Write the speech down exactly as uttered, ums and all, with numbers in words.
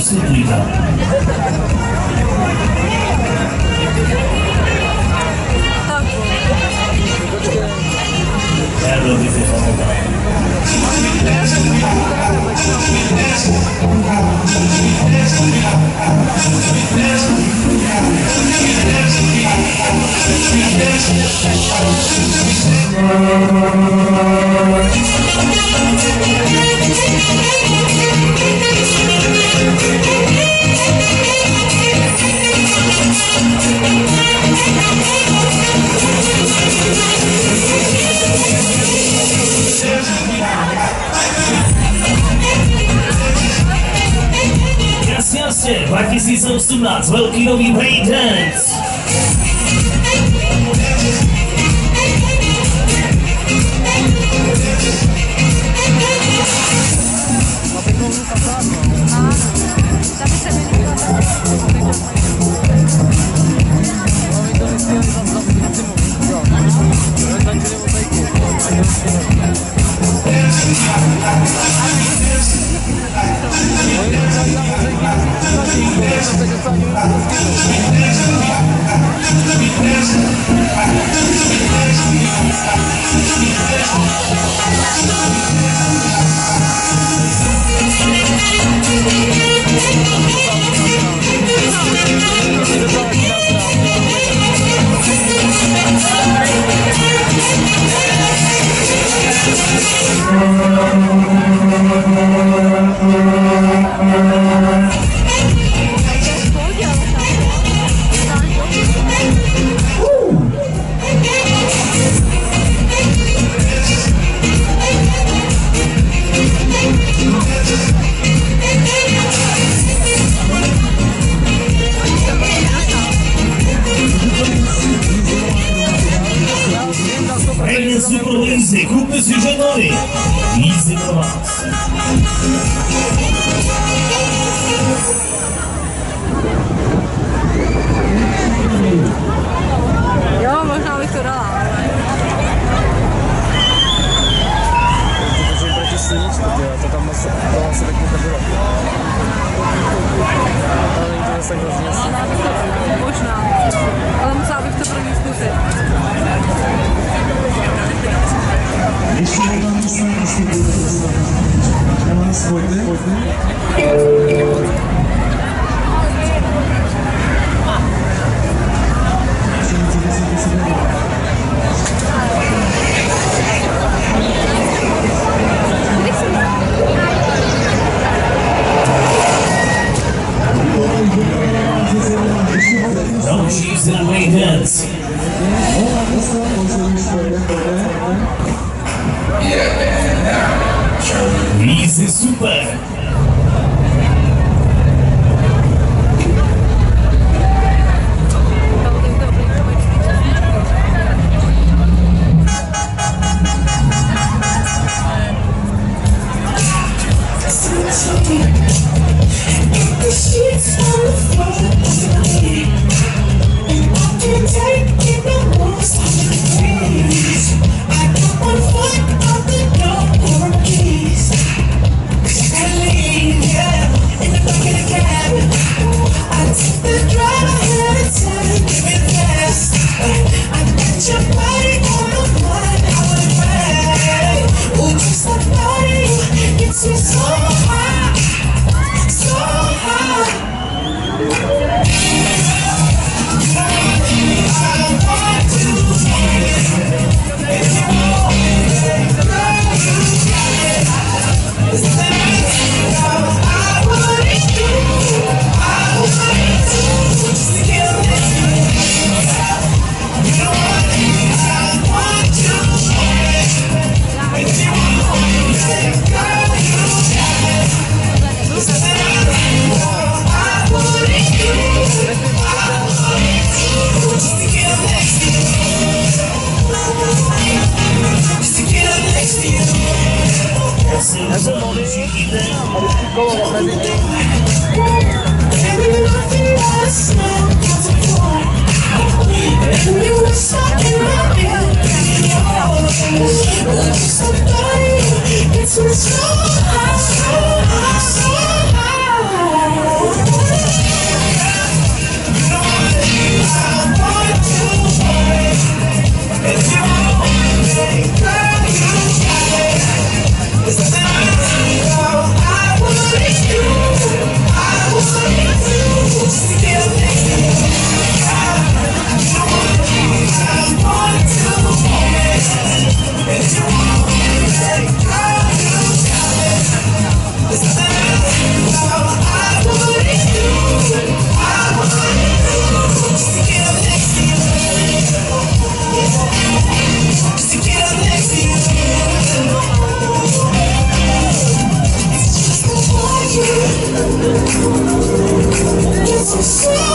Superliga. Erről biztos a maga. Jasně, dva tisíce osmnáct, velký nový breakdance. Super Easy, grupy zjeżdżonej. Easy pro vás. Jo, možná bych to dala, ale... To je proti sluníčku, to tam asi, to asi taky nebylo. Ale není to zase tak hrozně jasný. Možná, ale musela bych to pro ní zkusit. Ještě jednou myslím, jestli budete dostat. Já mám spojte. Další známý dance. Easy super. It's so high, so high, so high. It's a shame.